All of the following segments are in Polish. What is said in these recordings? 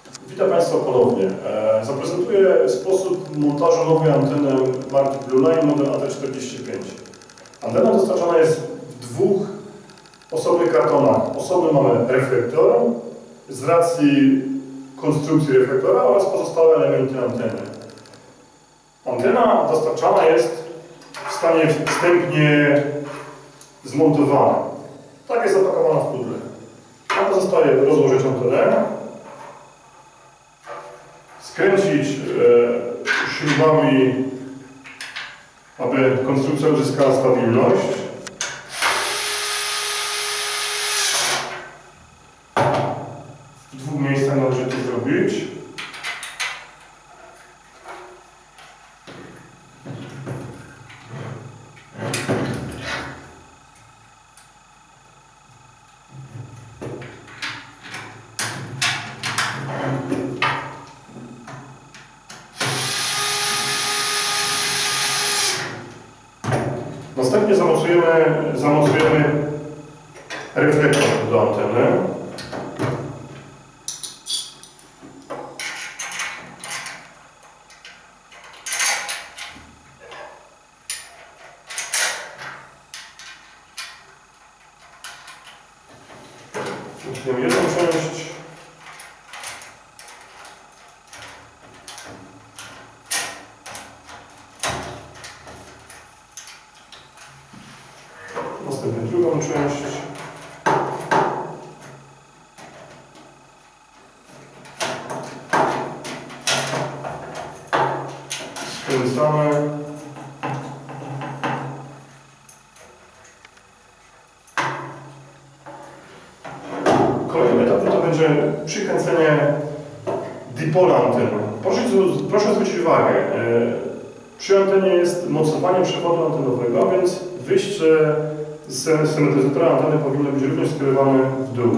Witam Państwa ponownie. Zaprezentuję sposób montażu nowej anteny marki Blue Line model AT45. Antena dostarczana jest w dwóch osobnych kartonach. Osobny mamy reflektor z racji konstrukcji reflektora oraz pozostałe elementy anteny. Antena dostarczana jest w stanie wstępnie zmontowana. Tak jest zapakowana w pudle. Nam pozostaje rozłożyć antenę, skręcić śrubami, aby konstrukcja uzyskała stabilność. W dwóch miejscach należy to zrobić. Następnie zamocujemy reflektor do anteny. Zaczniemy jedną część. Następnie drugą część. Skręcamy. Kolejnym etapem to będzie przykręcenie dipola anteny. Proszę zwrócić uwagę, przy antenie jest mocowanie przewodu antenowego, więc wyjście z symetryzatora anteny powinno być również skierowane w dół.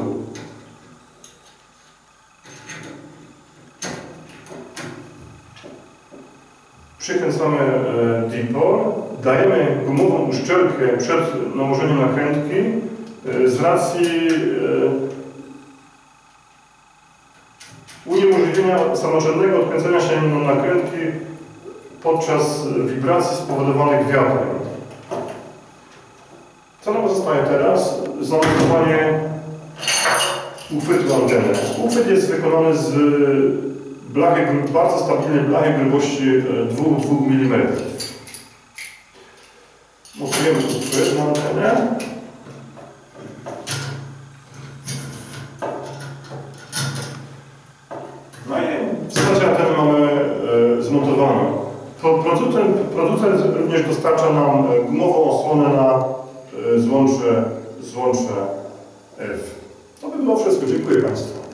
Przykręcamy dipol, dajemy gumową uszczelkę przed nałożeniem nakrętki z racji uniemożliwienia samoczynnego odkręcenia się nakrętki podczas wibracji spowodowanych wiatrem. Co nam pozostaje teraz? Zamontowanie uchwytu anteny. Uchwyt jest wykonany z blachy, bardzo stabilnej blachy grubości 2 mm. Montujemy uchwyt na antenę. No i w zasadzie antenę mamy zmontowaną. Producent również dostarcza nam gumową osłonę na złącze F. To by było wszystko. Dziękuję Państwu.